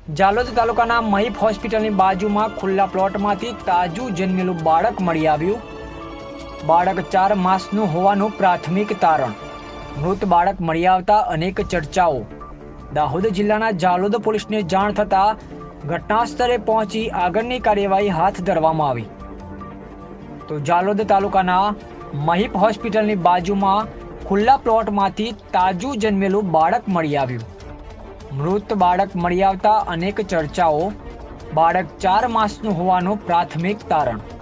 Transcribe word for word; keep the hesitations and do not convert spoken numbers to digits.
જાલોદ તાલુકાના મહીપ હોસ્પિટલની બાજુમાં ખુલ્લા પ્લોટમાંથી તાજું જન્મેલું બાળક મળી આવ્યું। બાળક ચાર માસનું હોવાનું પ્રાથમિક તારણ। મૃત બાળક મળી આવતા અનેક ચર્ચાઓ। દાહોદ જિલ્લાના જાલોદ પોલીસને જાણ થતાં ઘટના સ્થળે પહોંચી આગળની કાર્યવાહી હાથ ધરવામાં આવી। તો જાલોદ તાલુકાના મહીપ હોસ્પિટલની બાજુમાં ખુલ્લા પ્લોટમાંથી તાજું જન્મેલું બાળક મળી આવ્યું। મૃત બાળક મળી આવતા અનેક ચર્ચાઓ। બાળક ચાર માસનું હોવાનું પ્રાથમિક તારણ।